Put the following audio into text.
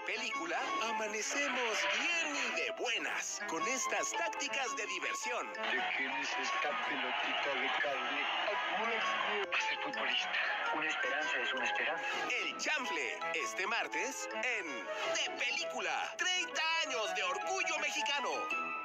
película, amanecemos bien y de buenas con estas tácticas de diversión. ¿De quién es esta pelotita de carne? Va a ser futbolista. Una esperanza es una esperanza. El chanfle, este martes en De Película. 30 años de orgullo mexicano.